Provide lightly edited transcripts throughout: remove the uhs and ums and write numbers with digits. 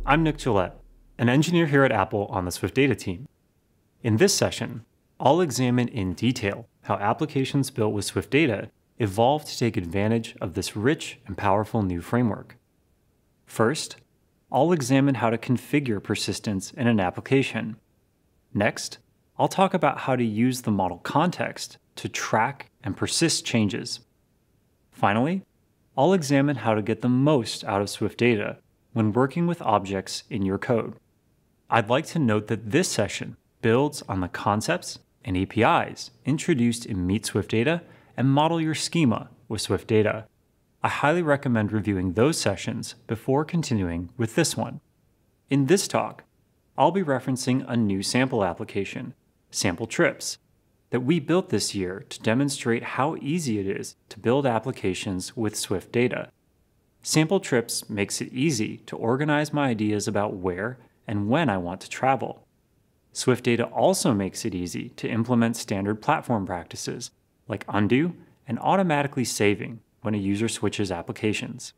I'm Nick Gillette, an engineer here at Apple on the SwiftData team. In this session, I'll examine in detail how applications built with SwiftData evolved to take advantage of this rich and powerful new framework. First, I'll examine how to configure persistence in an application. Next, I'll talk about how to use the model context to track and persist changes. Finally, I'll examine how to get the most out of SwiftData when working with objects in your code. I'd like to note that this session builds on the concepts and APIs introduced in Meet SwiftData and Model Your Schema with SwiftData. I highly recommend reviewing those sessions before continuing with this one. In this talk, I'll be referencing a new sample application, Sample Trips, that we built this year to demonstrate how easy it is to build applications with SwiftData. Sample Trips makes it easy to organize my ideas about where and when I want to travel. SwiftData also makes it easy to implement standard platform practices like undo and automatically saving when a user switches applications.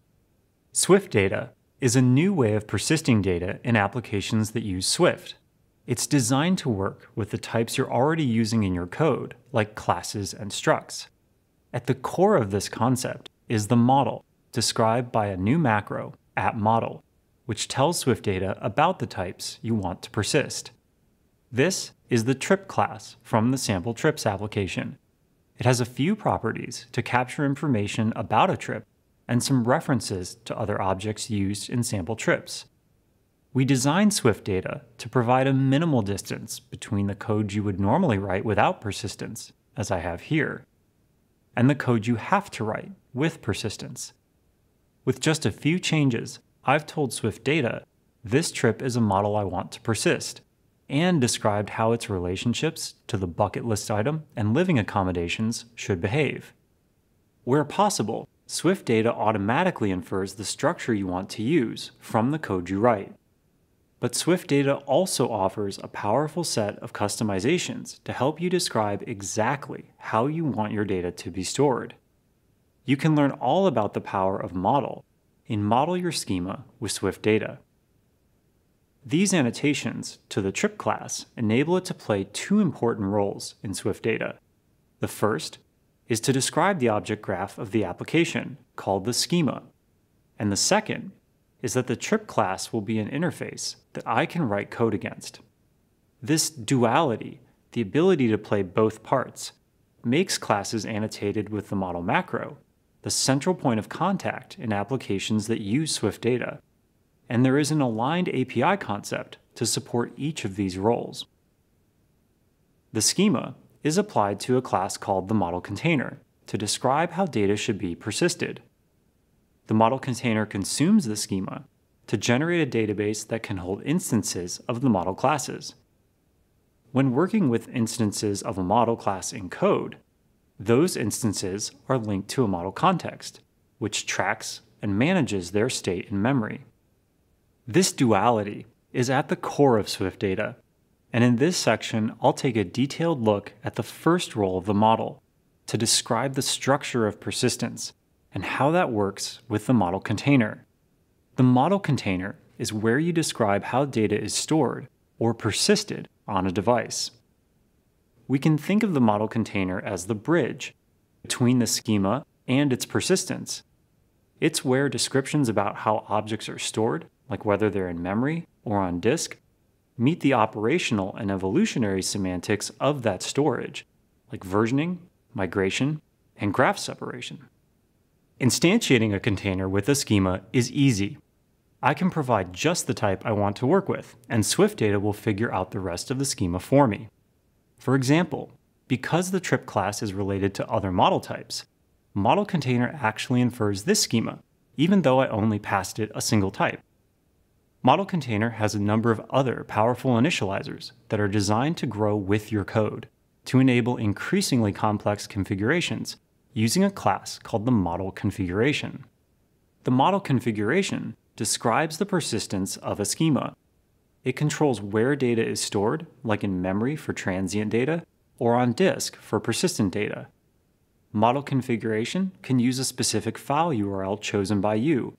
SwiftData is a new way of persisting data in applications that use Swift. It's designed to work with the types you're already using in your code, like classes and structs. At the core of this concept is the model, described by a new macro, @model, which tells SwiftData about the types you want to persist. This is the trip class from the Sample Trips application. It has a few properties to capture information about a trip and some references to other objects used in sample trips. We designed SwiftData to provide a minimal distance between the code you would normally write without persistence, as I have here, and the code you have to write with persistence. With just a few changes, I've told SwiftData this trip is a model I want to persist, and described how its relationships to the bucket list item and living accommodations should behave. Where possible, SwiftData automatically infers the structure you want to use from the code you write. But SwiftData also offers a powerful set of customizations to help you describe exactly how you want your data to be stored. You can learn all about the power of model in Model Your Schema with SwiftData. These annotations to the trip class enable it to play two important roles in SwiftData. The first is to describe the object graph of the application, called the schema. And the second is that the trip class will be an interface that I can write code against. This duality, the ability to play both parts, makes classes annotated with the model macro the central point of contact in applications that use SwiftData, and there is an aligned API concept to support each of these roles. The schema is applied to a class called the ModelContainer to describe how data should be persisted. The ModelContainer consumes the schema to generate a database that can hold instances of the model classes. When working with instances of a model class in code, those instances are linked to a model context, which tracks and manages their state in memory. This duality is at the core of SwiftData, and in this section I'll take a detailed look at the first role of the model to describe the structure of persistence and how that works with the model container. The model container is where you describe how data is stored or persisted on a device. We can think of the model container as the bridge between the schema and its persistence. It's where descriptions about how objects are stored, like whether they're in memory or on disk, meet the operational and evolutionary semantics of that storage, like versioning, migration, and graph separation. Instantiating a container with a schema is easy. I can provide just the type I want to work with, and SwiftData will figure out the rest of the schema for me. For example, because the trip class is related to other model types, ModelContainer actually infers this schema, even though I only passed it a single type. ModelContainer has a number of other powerful initializers that are designed to grow with your code to enable increasingly complex configurations using a class called the model configuration. The model configuration describes the persistence of a schema. It controls where data is stored, like in memory for transient data, or on disk for persistent data. Model configuration can use a specific file URL chosen by you,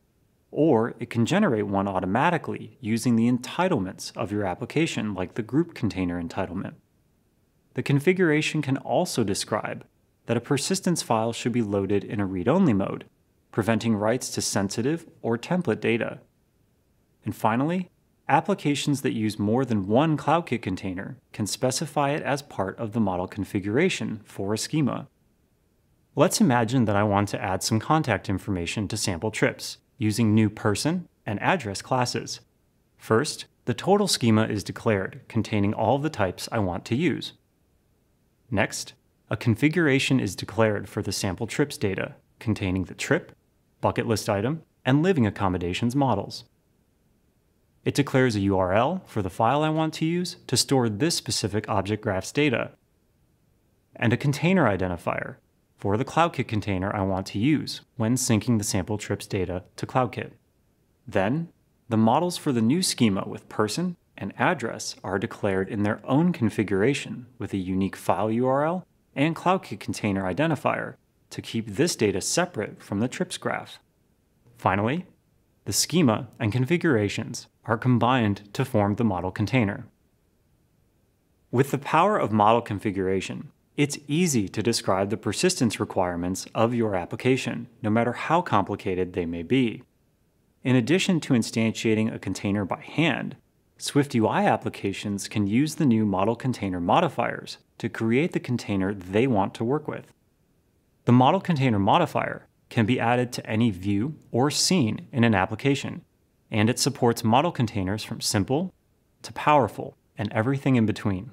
or it can generate one automatically using the entitlements of your application, like the group container entitlement. The configuration can also describe that a persistence file should be loaded in a read-only mode, preventing writes to sensitive or template data. And finally, applications that use more than one CloudKit container can specify it as part of the model configuration for a schema. Let's imagine that I want to add some contact information to sample trips using new person and address classes. First, the total schema is declared, containing all of the types I want to use. Next, a configuration is declared for the sample trips data, containing the trip, bucket list item, and living accommodations models. It declares a URL for the file I want to use to store this specific object graph's data, and a container identifier for the CloudKit container I want to use when syncing the sample trips data to CloudKit. Then, the models for the new schema with person and address are declared in their own configuration with a unique file URL and CloudKit container identifier to keep this data separate from the trips graph. Finally, the schema and configurations are combined to form the model container. With the power of model configuration, it's easy to describe the persistence requirements of your application, no matter how complicated they may be. In addition to instantiating a container by hand, SwiftUI applications can use the new model container modifiers to create the container they want to work with. The model container modifier can be added to any view or scene in an application, and it supports model containers from simple to powerful and everything in between.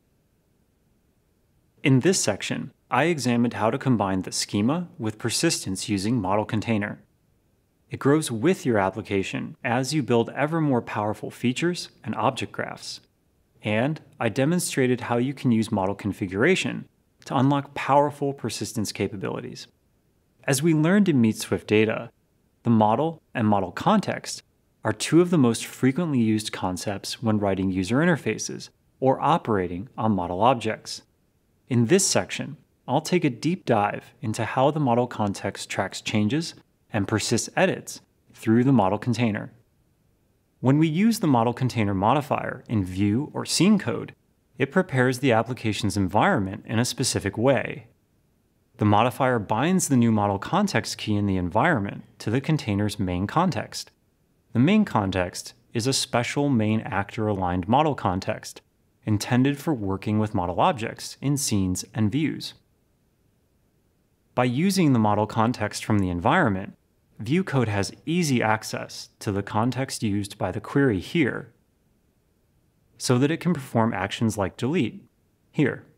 In this section, I examined how to combine the schema with persistence using model container. It grows with your application as you build ever more powerful features and object graphs. And I demonstrated how you can use model configuration to unlock powerful persistence capabilities. As we learned in Meet SwiftData, the model and model context are two of the most frequently used concepts when writing user interfaces or operating on model objects. In this section, I'll take a deep dive into how the model context tracks changes and persists edits through the model container. When we use the model container modifier in view or scene code, it prepares the application's environment in a specific way. The modifier binds the new model context key in the environment to the container's main context. The main context is a special main actor-aligned model context intended for working with model objects in scenes and views. By using the model context from the environment, view code has easy access to the context used by the query here, so that it can perform actions like delete here.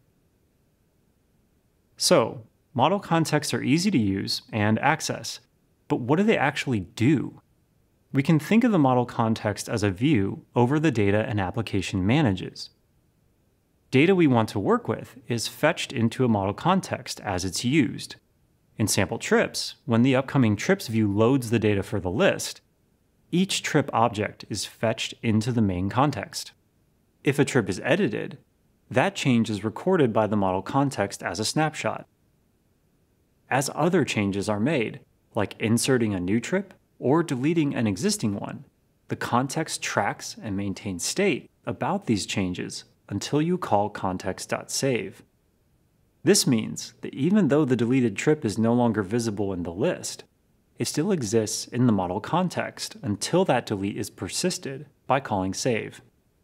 So, model contexts are easy to use and access, but what do they actually do? We can think of the model context as a view over the data an application manages. Data we want to work with is fetched into a model context as it's used. In sample trips, when the upcoming trips view loads the data for the list, each trip object is fetched into the main context. If a trip is edited, that change is recorded by the model context as a snapshot. As other changes are made, like inserting a new trip or deleting an existing one, the context tracks and maintains state about these changes until you call context.save. This means that even though the deleted trip is no longer visible in the list, it still exists in the model context until that delete is persisted by calling save.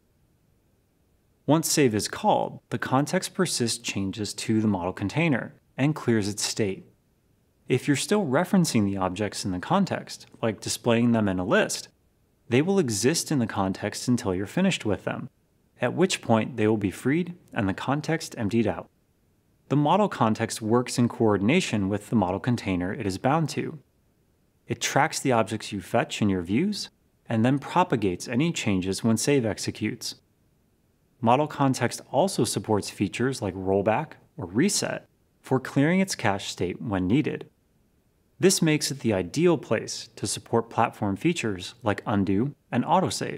Once save is called, the context persists changes to the model container and clears its state. If you're still referencing the objects in the context, like displaying them in a list, they will exist in the context until you're finished with them, at which point they will be freed and the context emptied out. The model context works in coordination with the model container it is bound to. It tracks the objects you fetch in your views, and then propagates any changes when save executes. Model context also supports features like rollback or reset for clearing its cache state when needed. This makes it the ideal place to support platform features like undo and autosave.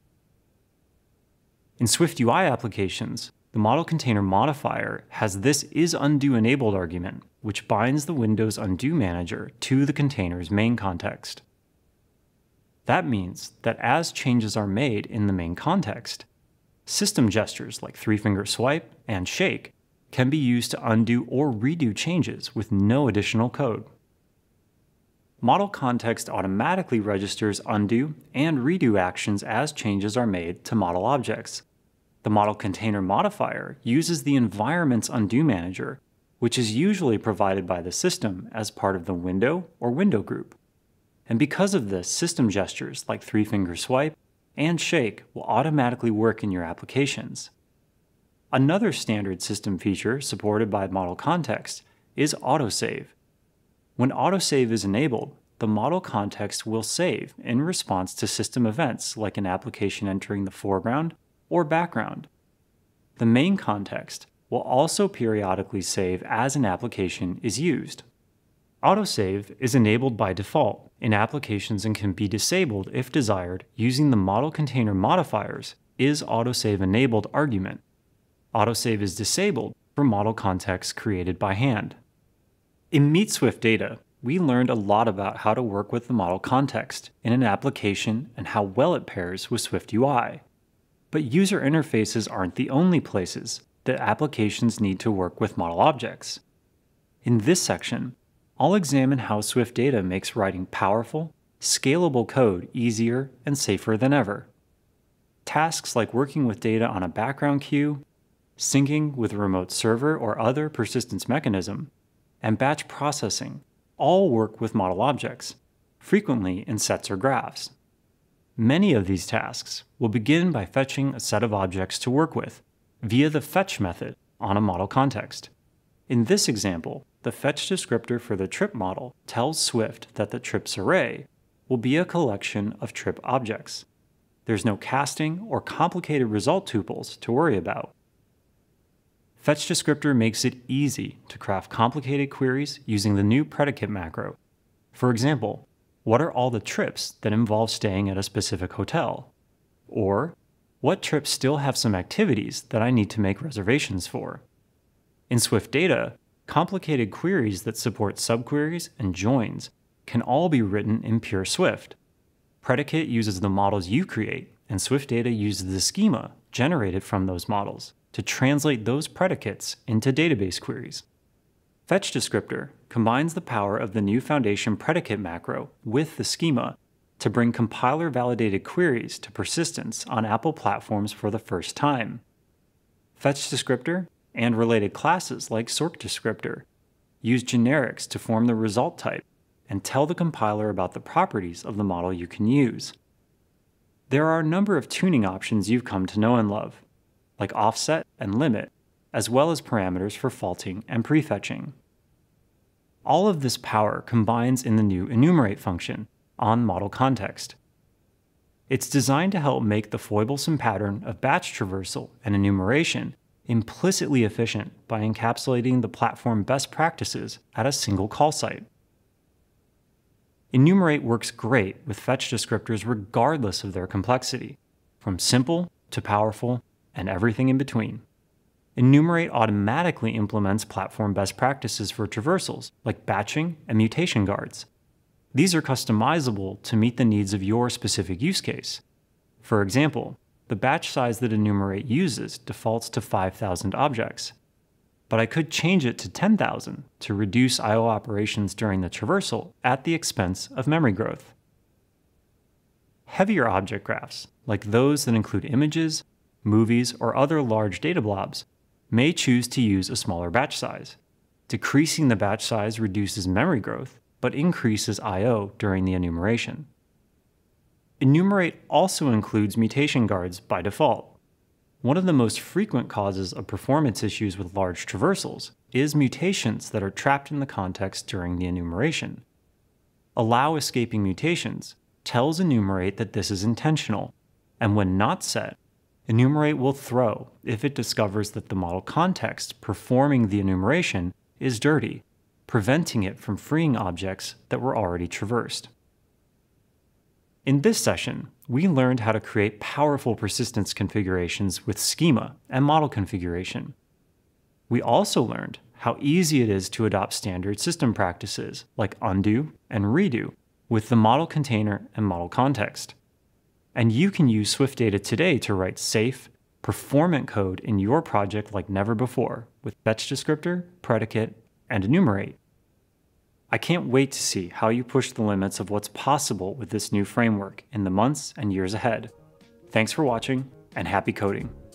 In SwiftUI applications, the model container modifier has this isUndo enabled argument, which binds the Windows undo manager to the container's main context. That means that as changes are made in the main context, system gestures like three-finger swipe and shake can be used to undo or redo changes with no additional code. ModelContext automatically registers undo and redo actions as changes are made to model objects. The ModelContainer modifier uses the environment's undo manager, which is usually provided by the system as part of the window or window group. And because of this, system gestures like three-finger swipe and shake will automatically work in your applications. Another standard system feature supported by ModelContext is autosave. When autosave is enabled, the ModelContext will save in response to system events like an application entering the foreground or background. The main context will also periodically save as an application is used. Autosave is enabled by default in applications and can be disabled if desired using the ModelContainer modifier's isAutoSaveEnabled argument. Autosave is disabled for model contexts created by hand. In Meet SwiftData, we learned a lot about how to work with the model context in an application and how well it pairs with SwiftUI. But user interfaces aren't the only places that applications need to work with model objects. In this section, I'll examine how SwiftData makes writing powerful, scalable code easier and safer than ever. Tasks like working with data on a background queue, syncing with a remote server or other persistence mechanism, and batch processing all work with model objects, frequently in sets or graphs. Many of these tasks will begin by fetching a set of objects to work with via the fetch method on a model context. In this example, the fetch descriptor for the trip model tells Swift that the trips array will be a collection of trip objects. There's no casting or complicated result tuples to worry about. FetchDescriptor makes it easy to craft complicated queries using the new predicate macro. For example, what are all the trips that involve staying at a specific hotel? Or, what trips still have some activities that I need to make reservations for? In SwiftData, complicated queries that support subqueries and joins can all be written in pure Swift. Predicate uses the models you create, and SwiftData uses the schema generated from those models to translate those predicates into database queries. FetchDescriptor combines the power of the new Foundation predicate macro with the schema to bring compiler-validated queries to persistence on Apple platforms for the first time. FetchDescriptor and related classes like SortDescriptor use generics to form the result type and tell the compiler about the properties of the model you can use. There are a number of tuning options you've come to know and love, like offset and limit, as well as parameters for faulting and prefetching. All of this power combines in the new enumerate function on ModelContext. It's designed to help make the foiblesome pattern of batch traversal and enumeration implicitly efficient by encapsulating the platform best practices at a single call site. Enumerate works great with fetch descriptors regardless of their complexity, from simple to powerful and everything in between. Enumerate automatically implements platform best practices for traversals like batching and mutation guards. These are customizable to meet the needs of your specific use case. For example, the batch size that Enumerate uses defaults to 5,000 objects, but I could change it to 10,000 to reduce I/O operations during the traversal at the expense of memory growth. Heavier object graphs, like those that include images, movies, or other large data blobs, may choose to use a smaller batch size. Decreasing the batch size reduces memory growth, but increases I/O during the enumeration. Enumerate also includes mutation guards by default. One of the most frequent causes of performance issues with large traversals is mutations that are trapped in the context during the enumeration. Allow escaping mutations tells Enumerate that this is intentional, and when not set, Enumerate will throw if it discovers that the model context performing the enumeration is dirty, preventing it from freeing objects that were already traversed. In this session, we learned how to create powerful persistence configurations with schema and model configuration. We also learned how easy it is to adopt standard system practices like undo and redo with the ModelContainer and ModelContext. And you can use SwiftData today to write safe, performant code in your project like never before with FetchDescriptor, predicate, and enumerate. I can't wait to see how you push the limits of what's possible with this new framework in the months and years ahead. Thanks for watching, and happy coding!